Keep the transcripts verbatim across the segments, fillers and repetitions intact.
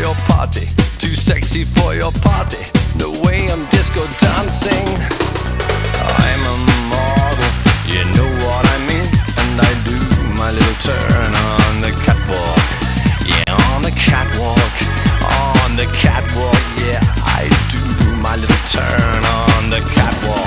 your party, too sexy for your party. The way I'm disco dancing, I'm a model, you know what I mean. And I do my little turn on the catwalk, yeah, on the catwalk, on the catwalk, yeah, I do my little turn on the catwalk.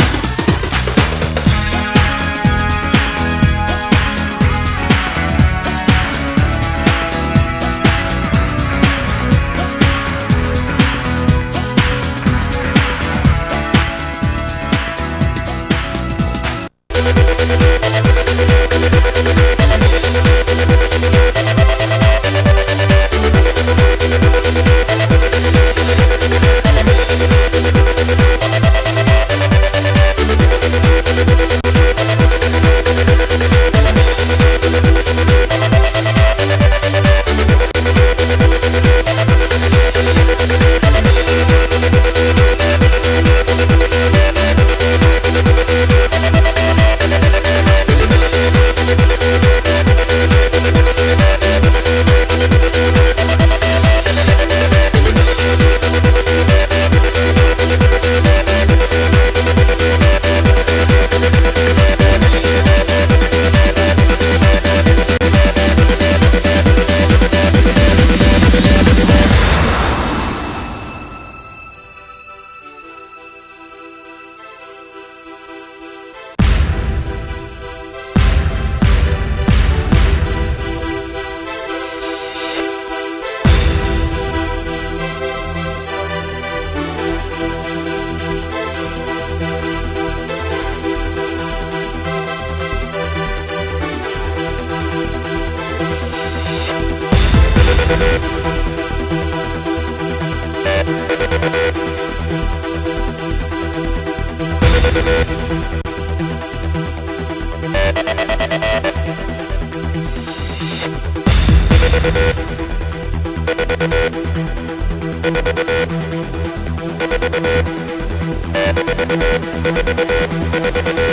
We'll be right back.